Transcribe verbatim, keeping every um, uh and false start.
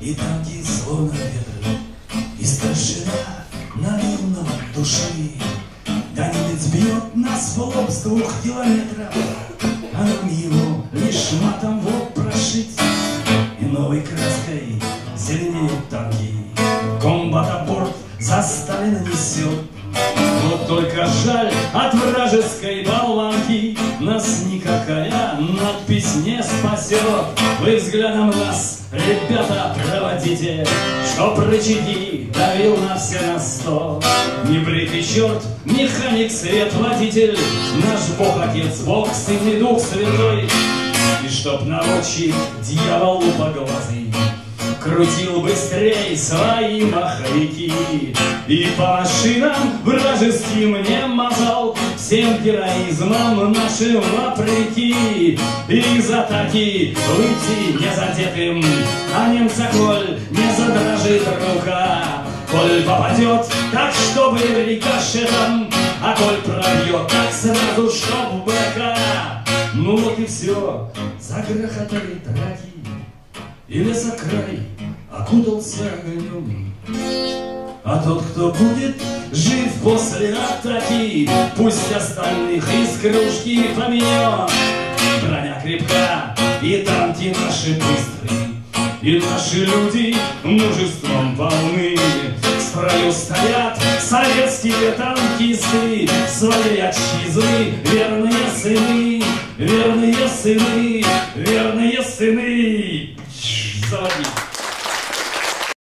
и танки словно ветры, и старшина наивно души. Да немец бьет нас в лоб с двух километров, а нам его лишь матом в лоб прошить. И новой краской зеленеют танки, комбат-аборт за Сталина несет. Вот только жаль, от вражеской болванки нас никакая надпись не спасет. Вы взглядом нас, ребята, проводите, чтоб рычаги давил на все на сто. Небритый черт, механик, свет, водитель, наш Бог Отец, Бог, Сын и Дух Святой. И чтоб наводчик, дьявол лупоглазый, крутил быстрей свои маховики и по машинам вражеским не мазал, всем героизмом нашим вопреки. Из атаки выйти не задетым, а немца коль не задрожит рука. Коль попадет, так чтобы рикошетом, а коль пробьет, так сразу чтоб в бока. Ну вот и все, загрохотали траки, и лесокрай окутался огнем. А тот, кто будет жив после атаки, пусть остальных из кружки поменет. Броня крепка, и танки наши быстрые, и наши люди мужеством полны. В строю стоят советские танкисты, своей отчизны верные сыны, верные сыны, верные сыны. Заводи.